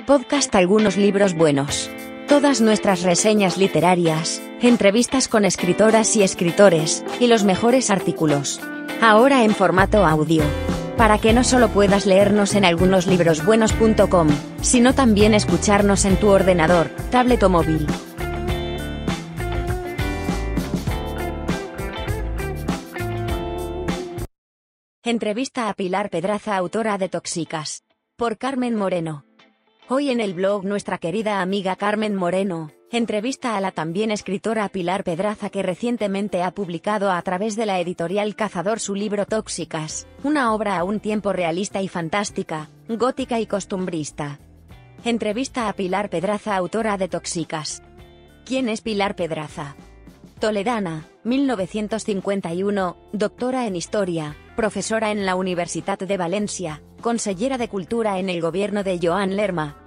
podcast algunos libros buenos. Todas nuestras reseñas literarias, entrevistas con escritoras y escritores, y los mejores artículos. Ahora en formato audio. Para que no solo puedas leernos en algunoslibros.buenos.com, sino también escucharnos en tu ordenador, tablet o móvil. Entrevista a Pilar Pedraza, autora de Tóxicas. Por Carmen Moreno. Hoy en el blog nuestra querida amiga Carmen Moreno, entrevista a la también escritora Pilar Pedraza, que recientemente ha publicado a través de la editorial Cazador su libro Tóxicas, una obra a un tiempo realista y fantástica, gótica y costumbrista. Entrevista a Pilar Pedraza, autora de Tóxicas. ¿Quién es Pilar Pedraza? Toledana, 1951, doctora en Historia, profesora en la Universitat de Valencia, consellera de Cultura en el gobierno de Joan Lerma,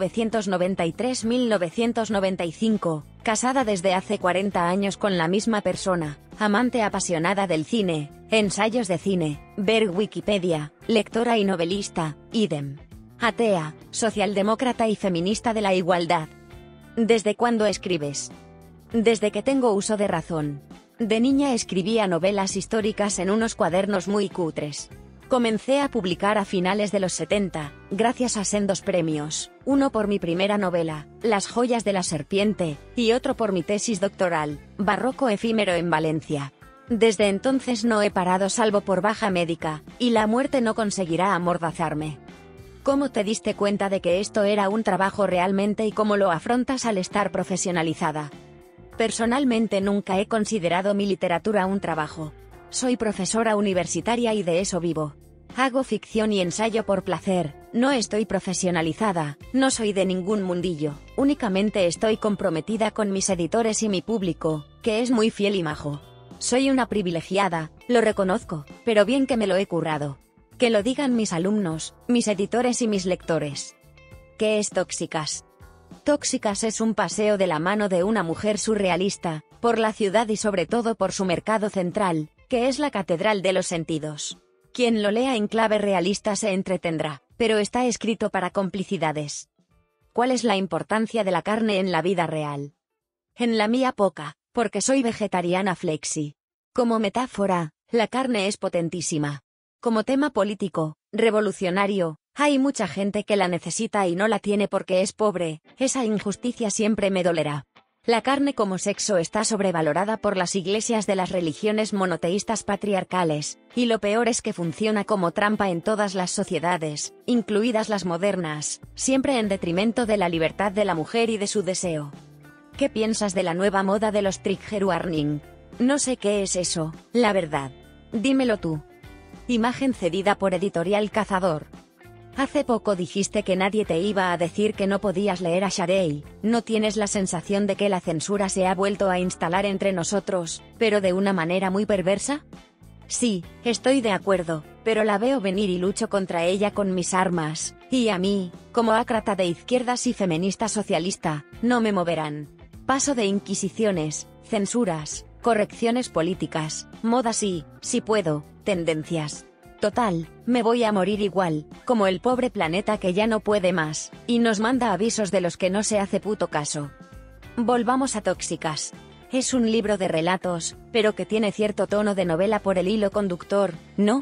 1993-1995, casada desde hace 40 años con la misma persona, amante apasionada del cine, ensayos de cine, ver Wikipedia, lectora y novelista, idem. Atea, socialdemócrata y feminista de la igualdad. ¿Desde cuándo escribes? Desde que tengo uso de razón. De niña escribía novelas históricas en unos cuadernos muy cutres. Comencé a publicar a finales de los 70, gracias a sendos premios, uno por mi primera novela, Las joyas de la serpiente, y otro por mi tesis doctoral, Barroco efímero en Valencia. Desde entonces no he parado salvo por baja médica, y la muerte no conseguirá amordazarme. ¿Cómo te diste cuenta de que esto era un trabajo realmente y cómo lo afrontas al estar profesionalizada? Personalmente nunca he considerado mi literatura un trabajo. Soy profesora universitaria y de eso vivo. Hago ficción y ensayo por placer, no estoy profesionalizada, no soy de ningún mundillo, únicamente estoy comprometida con mis editores y mi público, que es muy fiel y majo. Soy una privilegiada, lo reconozco, pero bien que me lo he currado. Que lo digan mis alumnos, mis editores y mis lectores. ¿Qué es Tóxicas? Tóxicas es un paseo de la mano de una mujer surrealista, por la ciudad y sobre todo por su mercado central, que es la catedral de los sentidos. Quien lo lea en clave realista se entretendrá, pero está escrito para complicidades. ¿Cuál es la importancia de la carne en la vida real? En la mía poca, porque soy vegetariana flexi. Como metáfora, la carne es potentísima. Como tema político, revolucionario, hay mucha gente que la necesita y no la tiene porque es pobre, esa injusticia siempre me dolerá. La carne como sexo está sobrevalorada por las iglesias de las religiones monoteístas patriarcales, y lo peor es que funciona como trampa en todas las sociedades, incluidas las modernas, siempre en detrimento de la libertad de la mujer y de su deseo. ¿Qué piensas de la nueva moda de los trigger warning? No sé qué es eso, la verdad. Dímelo tú. Imagen cedida por Editorial Cazador. Hace poco dijiste que nadie te iba a decir que no podías leer a Sharey. ¿No tienes la sensación de que la censura se ha vuelto a instalar entre nosotros, pero de una manera muy perversa? Sí, estoy de acuerdo, pero la veo venir y lucho contra ella con mis armas, y a mí, como ácrata de izquierdas y feminista socialista, no me moverán. Paso de inquisiciones, censuras, correcciones políticas, modas y, si puedo, tendencias. Total, me voy a morir igual, como el pobre planeta que ya no puede más, y nos manda avisos de los que no se hace puto caso. Volvamos a Tóxicas. Es un libro de relatos, pero que tiene cierto tono de novela por el hilo conductor, ¿no?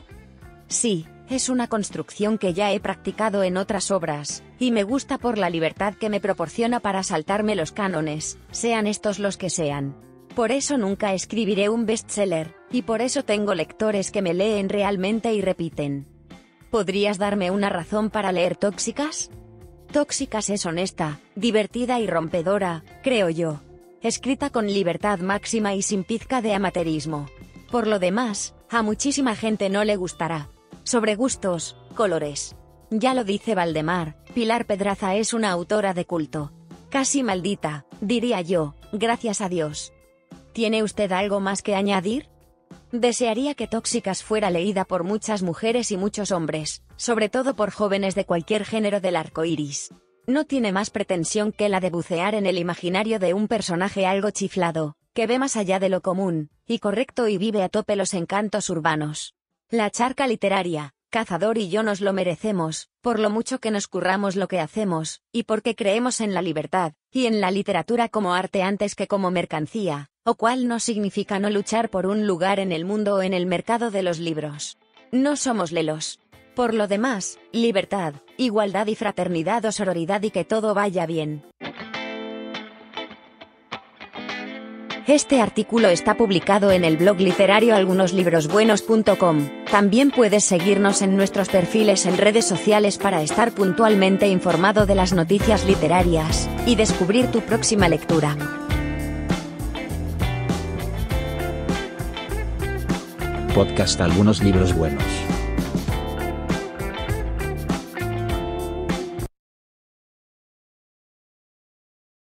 Sí, es una construcción que ya he practicado en otras obras, y me gusta por la libertad que me proporciona para saltarme los cánones, sean estos los que sean. Por eso nunca escribiré un bestseller, y por eso tengo lectores que me leen realmente y repiten. ¿Podrías darme una razón para leer Tóxicas? Tóxicas es honesta, divertida y rompedora, creo yo. Escrita con libertad máxima y sin pizca de amateurismo. Por lo demás, a muchísima gente no le gustará. Sobre gustos, colores. Ya lo dice Valdemar, Pilar Pedraza es una autora de culto. Casi maldita, diría yo, gracias a Dios. ¿Tiene usted algo más que añadir? Desearía que Tóxicas fuera leída por muchas mujeres y muchos hombres, sobre todo por jóvenes de cualquier género del arco iris. No tiene más pretensión que la de bucear en el imaginario de un personaje algo chiflado, que ve más allá de lo común y correcto y vive a tope los encantos urbanos. La charca literaria, Cazador y yo nos lo merecemos, por lo mucho que nos curramos lo que hacemos, y porque creemos en la libertad, y en la literatura como arte antes que como mercancía, o cual no significa no luchar por un lugar en el mundo o en el mercado de los libros. No somos lelos. Por lo demás, libertad, igualdad y fraternidad o sororidad y que todo vaya bien. Este artículo está publicado en el blog literario algunoslibrosbuenos.com. También puedes seguirnos en nuestros perfiles en redes sociales para estar puntualmente informado de las noticias literarias y descubrir tu próxima lectura. Podcast Algunos Libros Buenos.